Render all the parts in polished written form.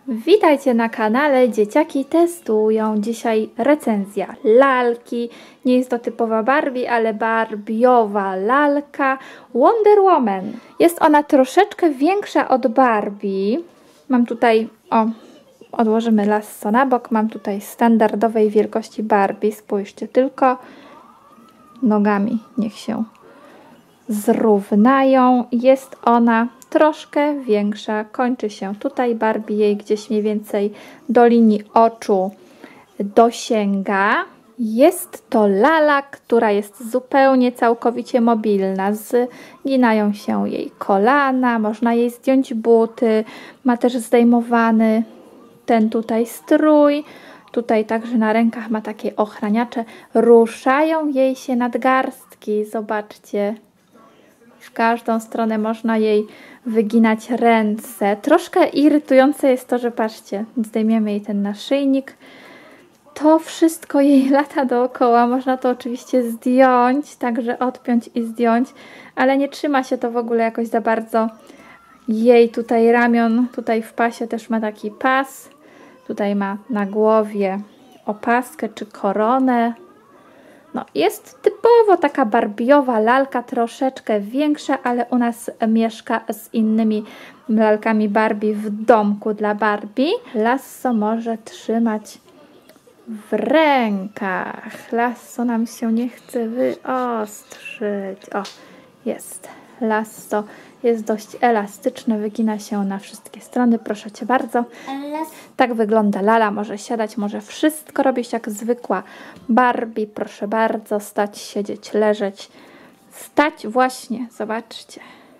Witajcie na kanale Dzieciaki Testują. Dzisiaj recenzja lalki. Nie jest to typowa Barbie, ale barbiowa lalka Wonder Woman. Jest ona troszeczkę większa od Barbie. Mam tutaj, odłożymy lasso na bok. Mam tutaj standardowej wielkości Barbie. Spójrzcie tylko. Nogami niech się zrównają. Jest ona troszkę większa, kończy się tutaj. Barbie jej gdzieś mniej więcej do linii oczu dosięga. Jest to lala, która jest zupełnie, całkowicie mobilna. Zginają się jej kolana, można jej zdjąć buty, ma też zdejmowany ten tutaj strój. Tutaj także na rękach ma takie ochraniacze. Ruszają jej się nadgarstki, zobaczcie. W każdą stronę można jej wyginać ręce. Troszkę irytujące jest to, że patrzcie, zdejmiemy jej ten naszyjnik. To wszystko jej lata dookoła. Można to oczywiście zdjąć, także odpiąć i zdjąć, ale nie trzyma się to w ogóle jakoś za bardzo jej tutaj ramion. Tutaj w pasie też ma taki pas. Tutaj ma na głowie opaskę czy koronę. No, jest typowo taka barbiowa lalka, troszeczkę większa, ale u nas mieszka z innymi lalkami Barbie w domku dla Barbie. Lasso może trzymać w rękach. Lasso nam się nie chce wyostrzyć. O, jest. Lasso jest dość elastyczne, wygina się na wszystkie strony. Proszę Cię bardzo. Tak wygląda lala. Może siadać, może wszystko robić jak zwykła Barbie. Proszę bardzo, stać, siedzieć, leżeć. Stać właśnie, zobaczcie.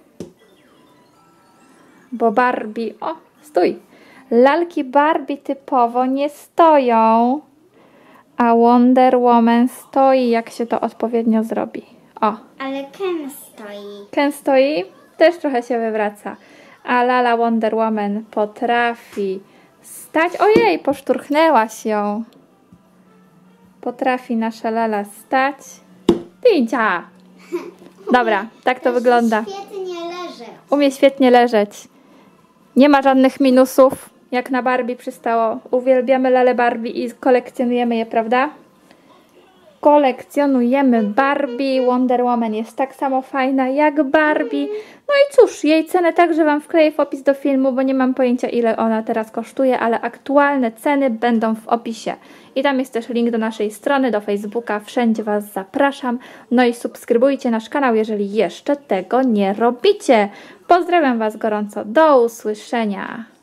Bo Barbie, stój. Lalki Barbie typowo nie stoją, a Wonder Woman stoi, jak się to odpowiednio zrobi. Ale Ken stoi. Ken stoi? Też trochę się wywraca. A lala Wonder Woman potrafi stać. Ojej, poszturchnęłaś ją. Potrafi nasza lala stać. Tycia! Dobra, tak to wygląda. Świetnie leży. Umie świetnie leżeć. Nie ma żadnych minusów, jak na Barbie przystało. Uwielbiamy lalę Barbie i kolekcjonujemy je, prawda? Kolekcjonujemy Barbie. Wonder Woman jest tak samo fajna jak Barbie. No i cóż, jej cenę także Wam wkleję w opis do filmu, bo nie mam pojęcia, ile ona teraz kosztuje, ale aktualne ceny będą w opisie. I tam jest też link do naszej strony, do Facebooka. Wszędzie Was zapraszam. No i subskrybujcie nasz kanał, jeżeli jeszcze tego nie robicie. Pozdrawiam Was gorąco. Do usłyszenia.